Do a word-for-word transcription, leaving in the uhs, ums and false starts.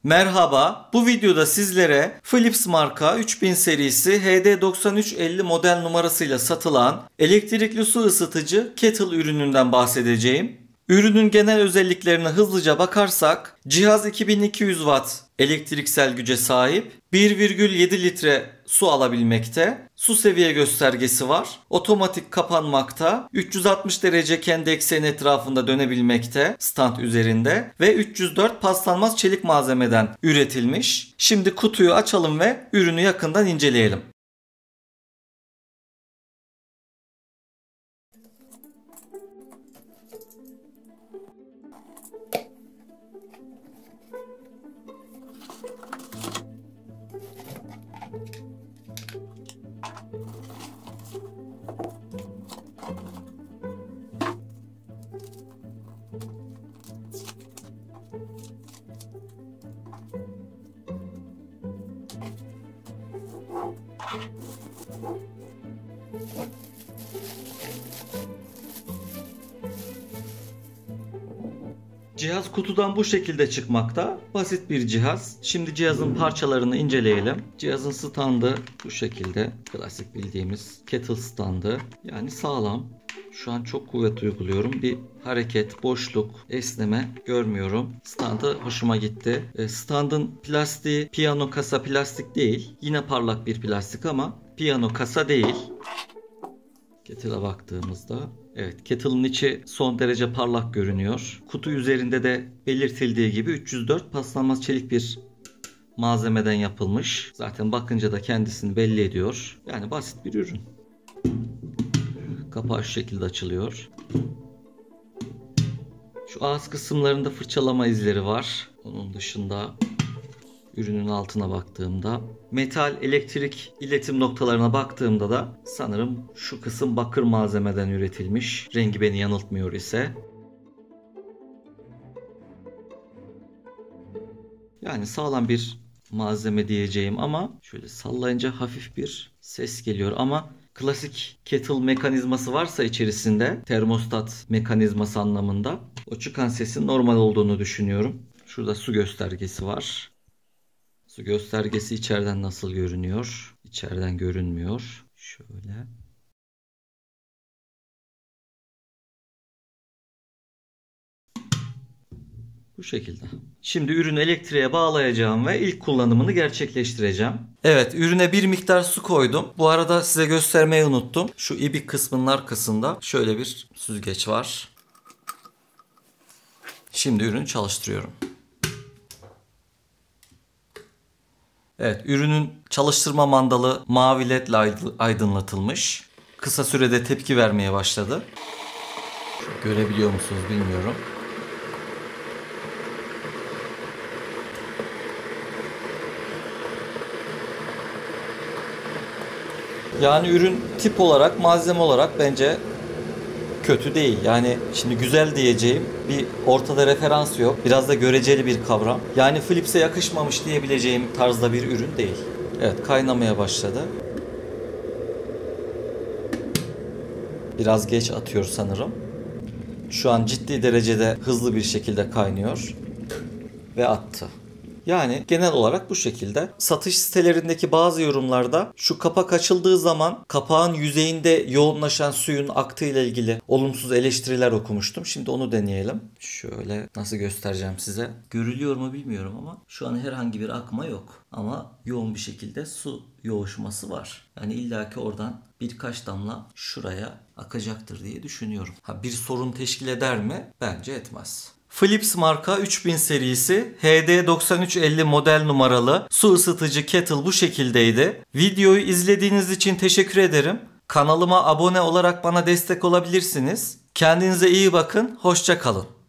Merhaba, bu videoda sizlere Philips marka üç bin serisi H D doksan üç elli model numarasıyla satılan elektrikli su ısıtıcı kettle ürününden bahsedeceğim. Ürünün genel özelliklerine hızlıca bakarsak, cihaz iki bin iki yüz watt elektriksel güce sahip, bir virgül yedi litre su alabilmekte, su seviye göstergesi var, otomatik kapanmakta, üç yüz altmış derece kendi ekseni etrafında dönebilmekte stand üzerinde ve üç yüz dört paslanmaz çelik malzemeden üretilmiş. Şimdi kutuyu açalım ve ürünü yakından inceleyelim. Cihaz kutudan bu şekilde çıkmakta. Basit bir cihaz. Şimdi cihazın parçalarını inceleyelim. Cihazın standı bu şekilde. Klasik bildiğimiz kettle standı. Yani sağlam. Şu an çok kuvvet uyguluyorum. Bir hareket, boşluk, esneme görmüyorum. Standı hoşuma gitti. Standın plastiği piyano kasa plastik değil. Yine parlak bir plastik ama piyano kasa değil. Kettle'a baktığımızda evet, kettle'ın içi son derece parlak görünüyor. Kutu üzerinde de belirtildiği gibi üç yüz dört paslanmaz çelik bir malzemeden yapılmış. Zaten bakınca da kendisini belli ediyor. Yani basit bir ürün. Kapağı şu şekilde açılıyor. Şu ağız kısımlarında fırçalama izleri var. Onun dışında ürünün altına baktığımda, metal elektrik iletim noktalarına baktığımda da sanırım şu kısım bakır malzemeden üretilmiş. Rengi beni yanıltmıyor ise. Yani sağlam bir malzeme diyeceğim ama şöyle sallayınca hafif bir ses geliyor ama klasik kettle mekanizması varsa içerisinde, termostat mekanizması anlamında, o çıkan sesin normal olduğunu düşünüyorum. Şurada su göstergesi var. Su göstergesi içeriden nasıl görünüyor? İçeriden görünmüyor. Şöyle. Bu şekilde. Şimdi ürünü elektriğe bağlayacağım ve ilk kullanımını gerçekleştireceğim. Evet, ürüne bir miktar su koydum. Bu arada size göstermeyi unuttum. Şu ibik kısmının arkasında şöyle bir süzgeç var. Şimdi ürünü çalıştırıyorum. Evet, ürünün çalıştırma mandalı mavi led ile aydınlatılmış. Kısa sürede tepki vermeye başladı. Görebiliyor musunuz bilmiyorum. Yani ürün tip olarak, malzeme olarak bence kötü değil. Yani şimdi güzel diyeceğim bir ortada referans yok. Biraz da göreceli bir kavram. Yani Philips'e yakışmamış diyebileceğim tarzda bir ürün değil. Evet, kaynamaya başladı. Biraz geç atıyor sanırım. Şu an ciddi derecede hızlı bir şekilde kaynıyor. Ve attı. Yani genel olarak bu şekilde. Satış sitelerindeki bazı yorumlarda şu kapak açıldığı zaman kapağın yüzeyinde yoğunlaşan suyun aktığı ile ilgili olumsuz eleştiriler okumuştum. Şimdi onu deneyelim. Şöyle nasıl göstereceğim size. Görülüyor mu bilmiyorum ama şu an herhangi bir akma yok. Ama yoğun bir şekilde su yoğuşması var. Yani illaki oradan birkaç damla şuraya akacaktır diye düşünüyorum. Ha, bir sorun teşkil eder mi? Bence etmez. Philips marka üç bin serisi H D doksan üç elli model numaralı su ısıtıcı kettle bu şekildeydi. Videoyu izlediğiniz için teşekkür ederim. Kanalıma abone olarak bana destek olabilirsiniz. Kendinize iyi bakın, hoşça kalın.